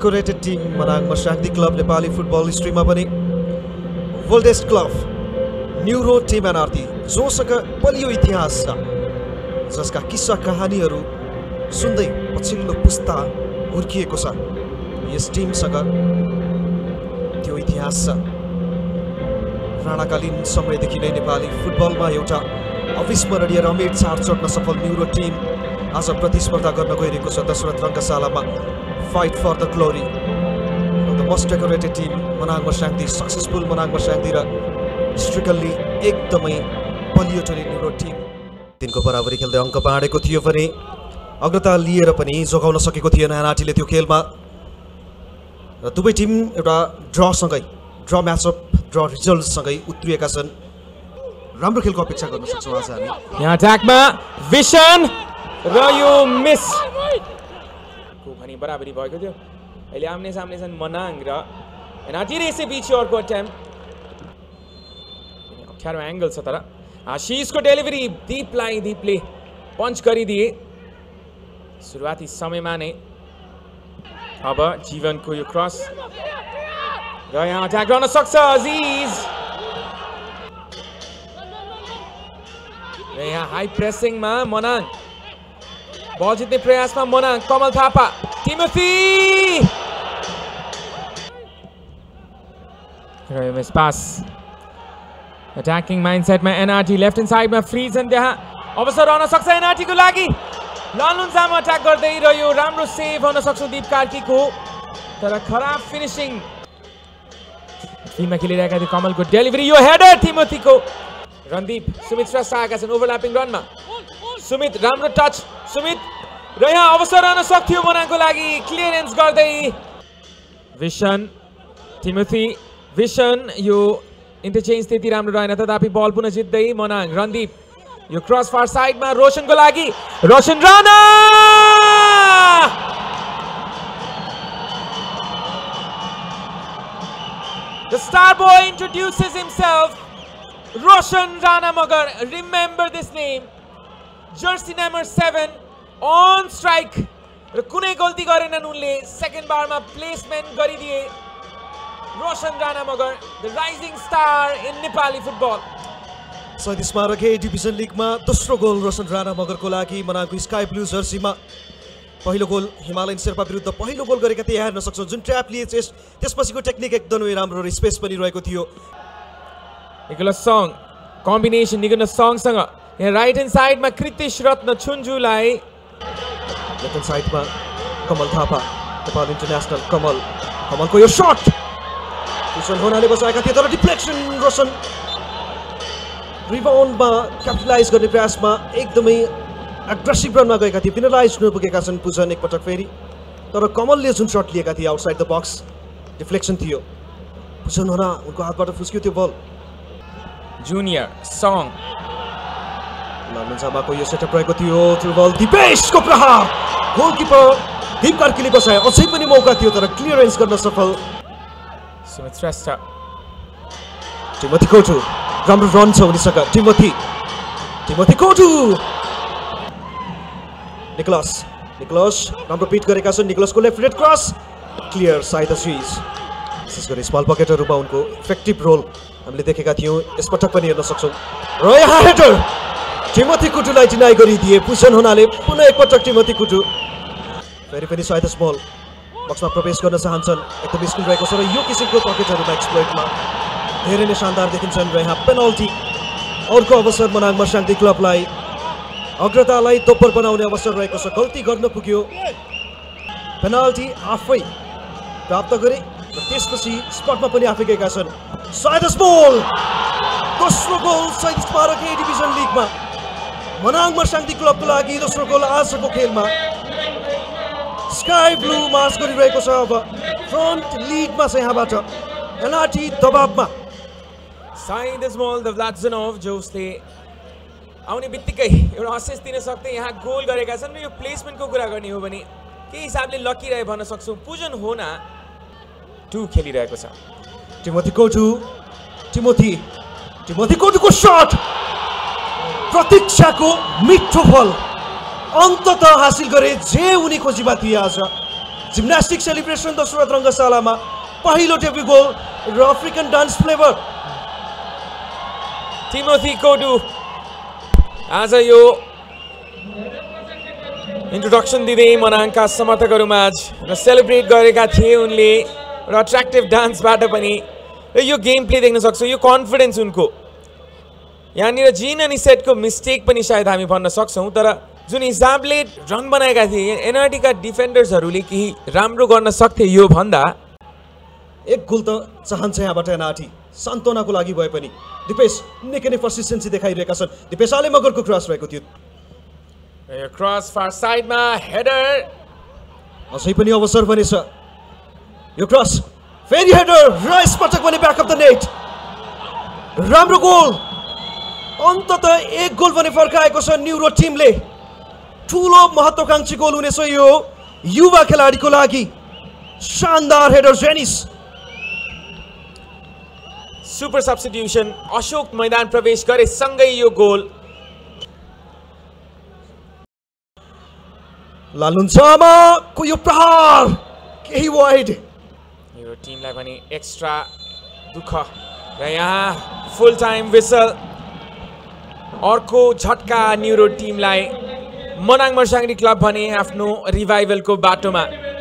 Decorated team Manang Marsyangdi club Nepali football हिस्ट्रीमा पनि oldest club न्युरो टिम एनआरटी जोसँग बलियो इतिहास छ, जसका किस्सा कहानीहरू सुन्दै पछिल्लो पुस्ता हुर्किएको छ। यस टिमसँग त्यो इतिहास छ। राणाकालीन समयदेखि नै नेपाली फुटबलमा एउटा अविस्मरणीय रमेट चाड चढ्न सफल न्युरो टिम आज प्रतिस्पर्धा गर्न गइरहेको छ दशरथ रङ्गशालामा। Fight for the glory the most decorated team Manang Marsyangdi, successful Manang Marsyangdi र हिस्ट्रिकल्ली एकदमै बलियो टोली न्युरो टिम दिनको बराबरी खेल्दै अङ्क बाँडेको थियो भने अग्रता लिएर पनि जोगाउन सकेको थिएन एनआरटीले त्यो खेलमा। र दुवै टिम एउटा ड्र म्याचअप ड्र रिजल्टसँगै उत्रिएका छन्। राम्रो खेलको अपेक्षा गर्न सक्छौँ आज हामी। यहाँ अट्याकमा विशन र यो मिस को भनी बराबरी भएको थियो। अहिले आम्ने सामने छन् मनाङ र एनआरटी र यसै बीच अर्को अटेम्प्ट। अप्ठ्यारो एङ्गल छ तर आशिषको डेलिभरी दीपले पञ्च गरिदिए सुरुवाती समयमा नै। अब जीवनको यो क्रस र यहाँ अट्याक गर्न सक्छ अजिज र यहाँ हाई प्रेसिङमा मनाङ बल जित्ने प्रयासमा मनाङ कमल थापा टिमोथी र मिस पास। अट्याकिङ माइन्डसेटमा एनआरटी लेफ्ट ह्यान्ड साइडमा फ्री छन्, त्यहाँ अवसर रहन सक्छ एनआरटी को लागि। लालुन्जामा अट्याक गर्दै र यो राम्रो सेभ हुन सक्छ दीप कार्कीको, तर खराब फिनिशिङ। टिममा खेलिरहेका थियो कमलको डेलिभरी, यो हेडर टिमोथीको। रणदीप सुमित श्रेष्ठ आएका छन् ओभरल्यापिङ रनमा। सुमित राम्रो टच सुमित र यहाँ अवसर रहन सक्थ्यो मनाङको लागि, क्लियरेन्स गर्दै विशन टिमोथी। विशन यो इन्टरचेन्ज त्यति राम्रो रहेन, तथापि बल पुनः जित्दै मनाङ। रणदीप यो क्रस फार साइडमा रोशनको लागि, Roshan Rana The star boy introduces himself. Roshan Rana Magar, remember this name. Jersey number 7 on strike. र कुनै गल्ती गरेनन् उनले, सेकेन्ड बारमा प्लेसमेन्ट गरिदिए। Roshan Rana Magar the rising star in Nepali football. Shahid Smarak A division लिगमा दोस्रो गोल रोशन राणा मगरको लागि। मनाङको स्काई ब्लू जर्सीमा पहिलो गोल हिमालयन शेर्पा विरुद्ध पहिलो गोल गरेका थिए, हेर्न सक्छौँ। जुन ट्र्याप लिए त्यसपछिको टेक्निक एकदमै राम्रो र स्पेस पनि रहेको थियो। निकोलस सङ कम्बिनेसन निकोलस सङसँग यहाँ राइट ह्यान्ड साइडमा कृतिश रत्न छुन्जुलाई, लेफ्ट ह्यान्ड साइडमा कमल थापा नेपाल इन्टरनेसनल। कमलको यो शट रोशन होनाले बचाएका थिए, तर डिफ्लेक्सन रोशन रिबाउन्डमा क्यापिटलाइज गर्ने प्रयासमा एकदमै एग्रेसिभ रनमा गएका थिए। पेनलाइज हुन पुगेका छन् पुजन एकपटक फेरि, तर कमलले जुन शट लिएका थिए आउटसाइड द बक्स डिफ्लेक्सन थियो। पुजन होना उनको हातबाट फुस्क्यो त्यो बल। जुनियर सङ लालुन्जामाको यो सेटअप रहेको थियो, त्यो बल दिपेशको प्रहार, गोलकिपर दीप कार्कीले बचाए। अझै पनि मौका थियो तर क्लियरेन्स गर्न सफल सुमित श्रेष्ठ। टिमोथी कोटु राम्रो रन छ उनीसँग। टिमोथी कोटु निकोलस राम्रो पिट गरेका छन्। निकोलसको left footed cross clear side switch. विशेष गरी स्मल पकेटहरूमा उनको इफेक्टिभ रोल हामीले देखेका थियौँ, यसपटक पनि हेर्न सक्छौँ। र यहाँ हेडर टिमोथी कुटुलाई डिनाइ गरिदिए पुजन हुनाले। पुनः एकपटक टिमोथी कुटु फेरि पनि साइड स्मल बक्समा प्रवेश गर्न चाहन्छन्, एकदम स्किल रहेको छ र यो किसिमको पकेटहरूमा एक्सप्लोइटमा धेरै नै शानदार देखिन्छन्। र यहाँ पेनल्टी, अर्को अवसर मनाङ मर्स्याङ्दी क्लबलाई अग्रतालाई दोब्बर बनाउने अवसर रहेको छ। गल्ती गर्न पुग्यो, पेनल्टी आफै प्राप्त गरे र त्यसपछि स्पटमा पनि आफै गएका छन्। साइड स्मल दोस्रो goal Shahid Smarak A division लिगमा मनाङ मर्स्याङ्दी क्लबको लागि दोस्रो गोल आजको खेलमा। स्काई ब्लू मार्च गरिरहेको छ। अब फ्रन्ट लिडमा छ यहाँबाट एनआरटी दबावमा। साइड स्मल द व्लाडजनोभ जसले आउने बित्तिकै एउटा असिस्ट दिन सक्दै यहाँ गोल गरेका छन्। र यो प्लेसमेन्टको कुरा गर्ने हो भने के हिसाबले लकी रहे भन्न सक्छौँ। पुजन होना 2 खेलिरहेको छ। टिमोथी कोटुको शट प्रतीक्षाको मिठो फल अन्ततः हासिल गरे जे उनी खोजीमा थिए। आज जिम्नास्टिक सेलिब्रेसन दशरथ रङ्गशालामा पहिलो डेब्यू गोल र African dance flavour. Timothy Kodu आज यो इन्ट्रोडक्सन दिँदै मनाङका समर्थकहरूमाझ र सेलिब्रेट गरेका थिए उनले र अट्र्याक्टिभ डान्सबाट पनि यो गेम प्ले देख्न सक्छौँ। यो कन्फिडेन्स उनको यहाँनिर जिन अनि सेटको मिस्टेक पनि सायद हामी भन्न सक्छौँ, तर जुन हिसाबले रन बनाएका थिए एनआरटीका डिफेन्डर्सहरूले केही राम्रो गर्न सक्थे यो भन्दा एक गोल त चाहन्छ यहाँबाट एनआरटी सान्त्वनाको लागि भए पनि। दिपेश निकै नै पर्सिस्टेन्सी देखाइरहेका छन्। दिपेशले मगरको क्रस रहेको थियो, क्रस फार साइडमा हेडर, अझै पनि अवसर बनेछ। यो क्रस फेरि हेडर र यसपटक पनि ब्याक अफ द नेट। राम्रो गोल, अन्ततः एक गोल पनि फर्काएको छ न्युरो टिमले। ठुलो महत्त्वकांक्षी गोल हुनेछ यो युवा खेलाडीको लागि। शानदार header Jenis. Super substitution, Ashok मैदान प्रवेश गरे सँगै यो गोल। लालुन्चामाको यो प्रहार केही वाइड, यो टिमलाई पनि एक्स्ट्रा दुःख र यहाँ फुल टाइम विसल। अर्को झट्का न्युरो टिमलाई। मनाङ मर्स्याङ्दी क्लब भने आफ्नो रिभाइभलको बाटोमा।